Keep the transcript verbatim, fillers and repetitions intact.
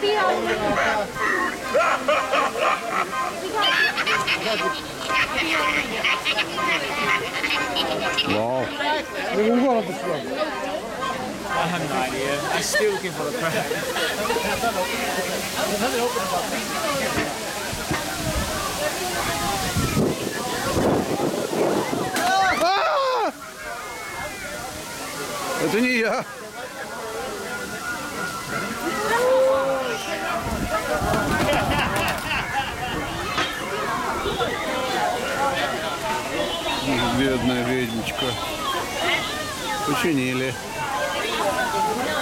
Wow. I have no idea. I'm still looking for the crab. А! Это не я. Бедная ведьмочка. Починили.